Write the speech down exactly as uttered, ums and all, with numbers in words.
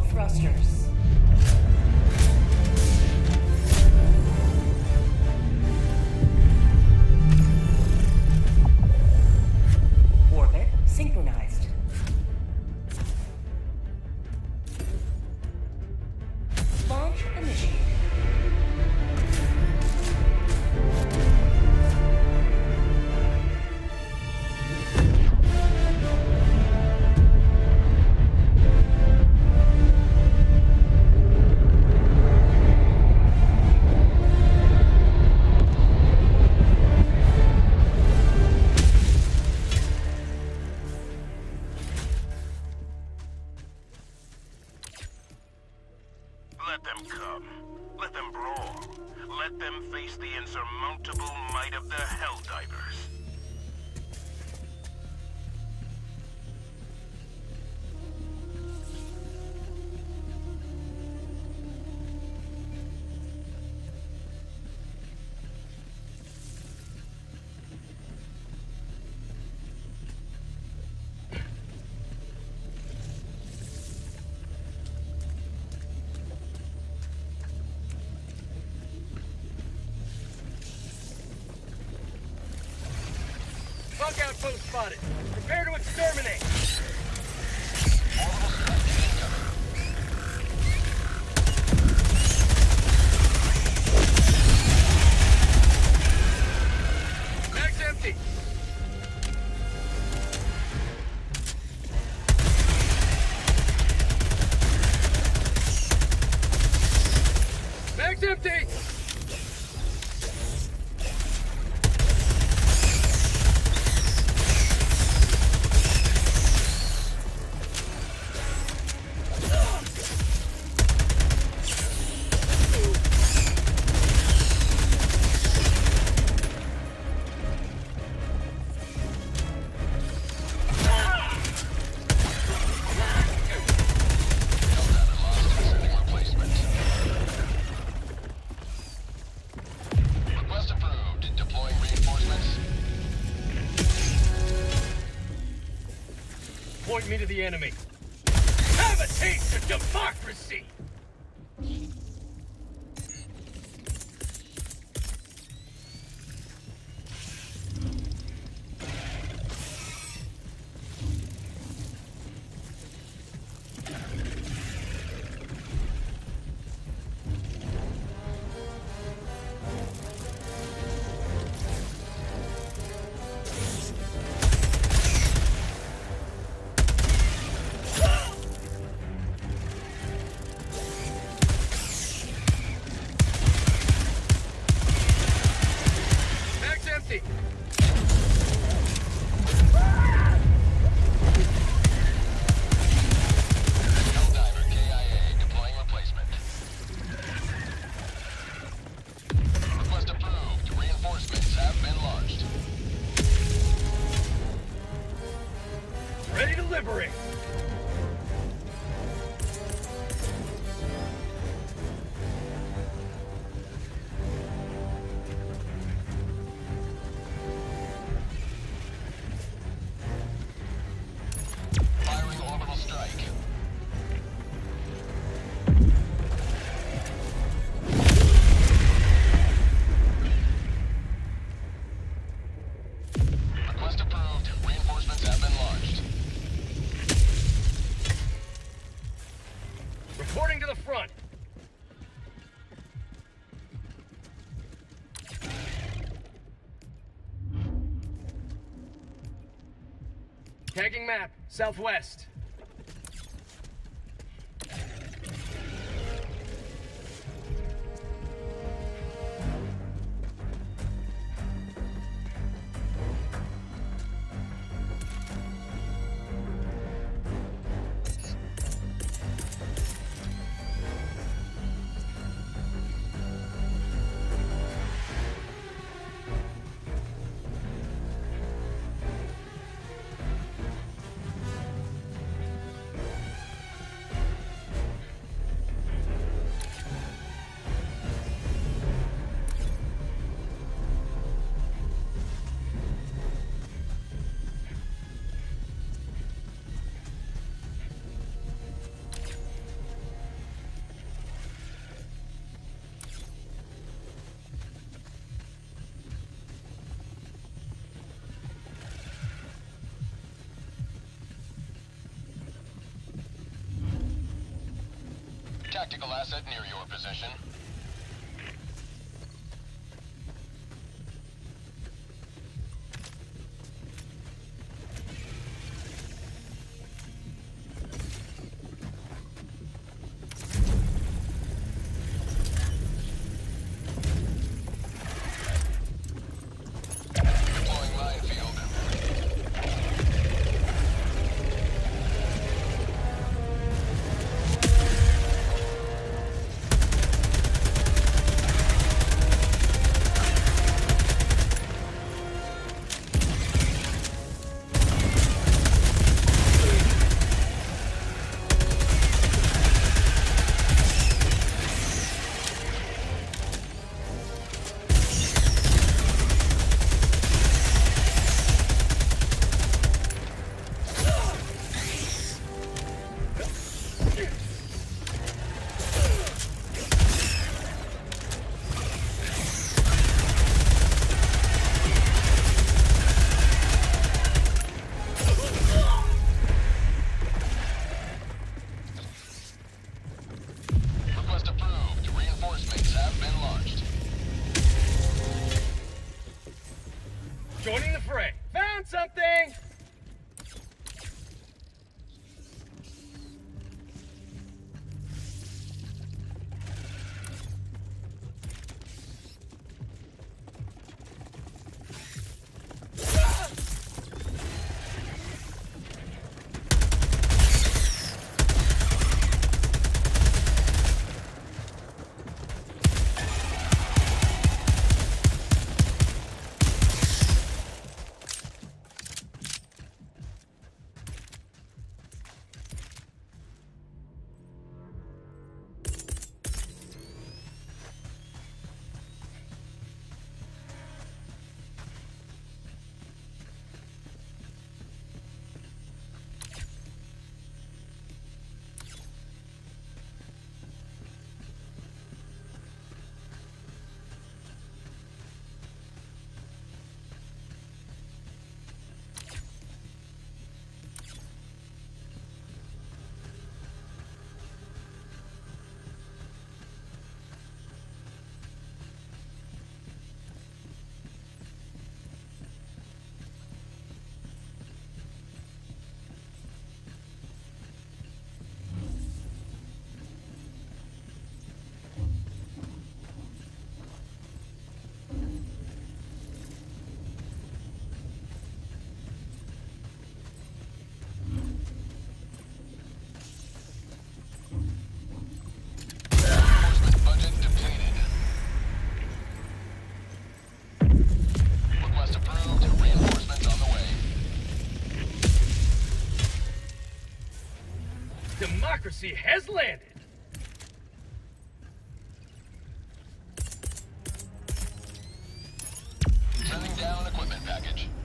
thrusters. Orbit synchronized. Launch initiated. Let them come. Let them brawl. Let them face the insurmountable might of the Helldivers. Bug outpost spotted. Prepare to exterminate. Mag's empty. Mag's empty. Point me to the enemy. Have a taste of democracy! Empty. Helldiver K I A deploying replacement. Request approved. Reinforcements have been launched. Ready to liberate. Reporting to the front. Tagging map, southwest. tactical asset near your position. Deploying minefield. Request approved. Reinforcements have been launched. Joining the fray. Found something! Reinforcement budget depleted. Request approved. Reinforcements on the way. Democracy has landed! Sending down equipment package.